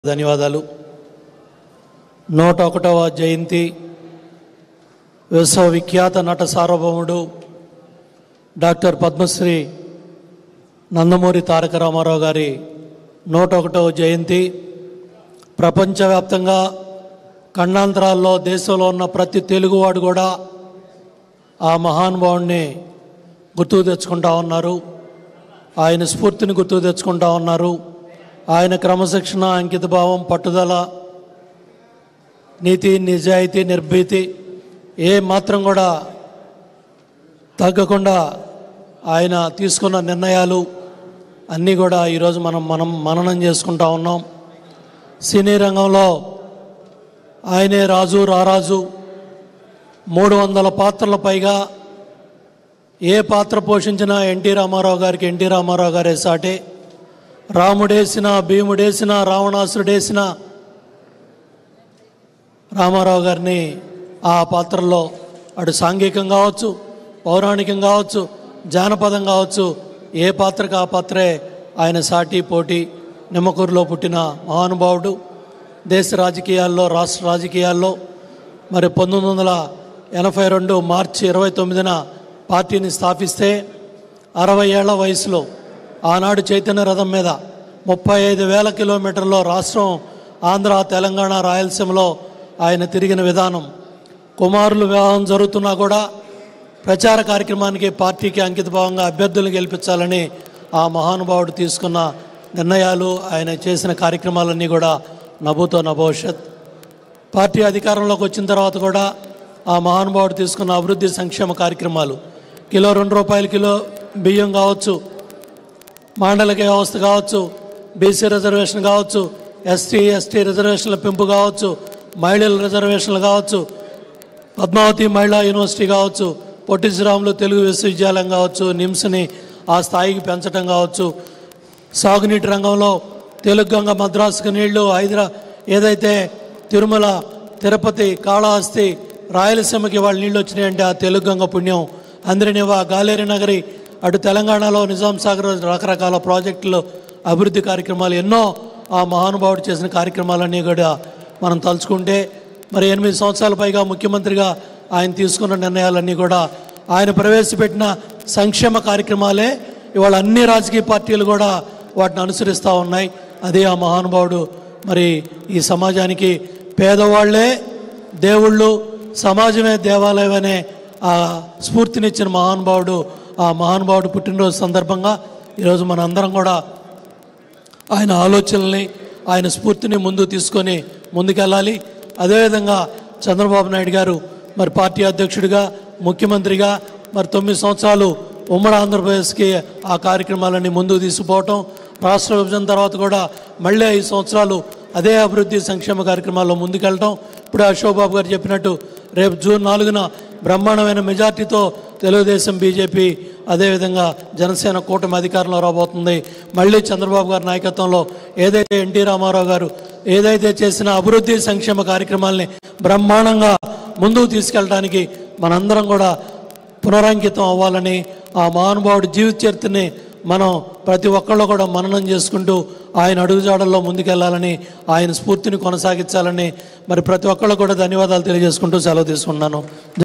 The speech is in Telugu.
ధన్యవాదాలు. 101వ జయంతి విశ్వవిఖ్యాత నట సార్వభౌముడు డాక్టర్ పద్మశ్రీ నందమూరి తారక రామారావు గారి 101వ జయంతి ప్రపంచవ్యాప్తంగా ఖండాంతరాల్లో దేశంలో ఉన్న ప్రతి తెలుగువాడు కూడా ఆ మహానుభావుడిని గుర్తుకు తెచ్చుకుంటా ఉన్నారు. ఆయన స్ఫూర్తిని గుర్తుకు తెచ్చుకుంటా ఉన్నారు. ఆయన క్రమశిక్షణ, అంకితభావం, పట్టుదల, నీతి, నిజాయితీ, నిర్భీతి ఏ మాత్రం కూడా తగ్గకుండా ఆయన తీసుకున్న నిర్ణయాలు అన్నీ కూడా ఈరోజు మనం మననం చేసుకుంటా ఉన్నాం. సినీ రంగంలో ఆయనే రాజు రారాజు. 300 పాత్రల పైగా ఏ పాత్ర పోషించినా ఎన్టీ రామారావు గారికి ఎన్టీ రామారావు గారే సాటే. రాముడేసిన, భీముడేసిన, రావణాసురుడేసిన రామారావు గారిని ఆ పాత్రలో అటు సాంఘికం కావచ్చు, పౌరాణికం కావచ్చు, జానపదం కావచ్చు, ఏ పాత్రకు ఆ పాత్రే ఆయన సాటి పోటీ. నిమ్మకూరులో పుట్టిన మహానుభావుడు. దేశ రాజకీయాల్లో, రాష్ట్ర రాజకీయాల్లో మరి 1982 మార్చి 29న పార్టీని స్థాపిస్తే 60 ఏళ్ల వయసులో ఆనాడు చైతన్య రథం మీద 35,000 కిలోమీటర్లో రాష్ట్రం ఆంధ్ర, తెలంగాణ, రాయలసీమలో ఆయన తిరిగిన విధానం, కుమారులు వివాహం జరుగుతున్నా కూడా ప్రచార కార్యక్రమానికి, పార్టీకి అంకితభావంగా అభ్యర్థులను గెలిపించాలని ఆ మహానుభావుడు తీసుకున్న నిర్ణయాలు, ఆయన చేసిన కార్యక్రమాలన్నీ కూడా నభూతో నభవిష్యత్. పార్టీ అధికారంలోకి వచ్చిన తర్వాత కూడా ఆ మహానుభావుడు తీసుకున్న అభివృద్ధి సంక్షేమ కార్యక్రమాలు, కిలో ₹2 కిలో బియ్యం కావచ్చు, మాండలిక వ్యవస్థ కావచ్చు, బీసీ రిజర్వేషన్ కావచ్చు, ఎస్టీ రిజర్వేషన్ల పెంపు కావచ్చు, మహిళల రిజర్వేషన్లు కావచ్చు, పద్మావతి మహిళా యూనివర్సిటీ కావచ్చు, పొట్టి శ్రీరాములు తెలుగు విశ్వవిద్యాలయం కావచ్చు, నిమ్స్ని ఆ స్థాయికి పెంచడం కావచ్చు, సాగునీటి రంగంలో తెలుగుగంగ, మద్రాసుకు నీళ్లు, ఏదైతే తిరుమల, తిరుపతి, కాళహస్తి, రాయలసీమకి వాళ్ళ నీళ్ళు వచ్చినాయంటే ఆ తెలుగుగంగ పుణ్యం. అందరినివా, గాలేరి నగరి, అటు తెలంగాణలో నిజాం సాగర్, రకరకాల ప్రాజెక్టులు, అభివృద్ధి కార్యక్రమాలు ఎన్నో ఆ మహానుభావుడు చేసిన కార్యక్రమాలన్నీ కూడా మనం తలుచుకుంటే, మరి 8 సంవత్సరాల పైగా ముఖ్యమంత్రిగా ఆయన తీసుకున్న నిర్ణయాలన్నీ కూడా, ఆయన ప్రవేశపెట్టిన సంక్షేమ కార్యక్రమాలే ఇవాళ అన్ని రాజకీయ పార్టీలు కూడా వాటిని అనుసరిస్తూ ఉన్నాయి. అదే ఆ మహానుభావుడు. మరి ఈ సమాజానికి పేదవాళ్లే దేవుళ్ళు, సమాజమే దేవాలయం అనే ఆ స్ఫూర్తినిచ్చిన మహానుభావుడు. ఆ మహానుభావుడు పుట్టినరోజు సందర్భంగా ఈరోజు మన అందరం కూడా ఆయన ఆలోచనల్ని, ఆయన స్ఫూర్తిని ముందుకు తీసుకొని ముందుకెళ్ళాలి. అదేవిధంగా చంద్రబాబు నాయుడు గారు మరి పార్టీ అధ్యక్షుడిగా, ముఖ్యమంత్రిగా మరి 9 సంవత్సరాలు ఉమ్మడి ఆంధ్రప్రదేశ్కి ఆ కార్యక్రమాలన్నీ ముందుకు తీసుకుపోవటం, రాష్ట్ర విభజన తర్వాత కూడా మళ్ళీ 5 సంవత్సరాలు అదే అభివృద్ధి సంక్షేమ కార్యక్రమాల్లో ముందుకెళ్ళటం. ఇప్పుడు అశోక్ బాబు గారు చెప్పినట్టు రేపు జూన్ 4న బ్రహ్మాండమైన మెజార్టీతో తెలుగుదేశం, బీజేపీ, అదేవిధంగా జనసేన కూటమి అధికారంలో రాబోతుంది. మళ్ళీ చంద్రబాబు గారి నాయకత్వంలో ఏదైతే ఎన్టీ రామారావు గారు ఏదైతే చేసిన అభివృద్ధి సంక్షేమ కార్యక్రమాల్ని బ్రహ్మాండంగా ముందుకు తీసుకెళ్ళడానికి మనందరం కూడా పునరంకితం అవ్వాలని, ఆ మహానుభావుడి జీవిత చరిత్రని మనం ప్రతి ఒక్కళ్ళు కూడా మననం చేసుకుంటూ ఆయన అడుగుజాడల్లో ముందుకెళ్లాలని, ఆయన స్ఫూర్తిని కొనసాగించాలని మరి ప్రతి ఒక్కళ్ళు కూడా ధన్యవాదాలు తెలియజేసుకుంటూ సెలవు తీసుకున్నాను.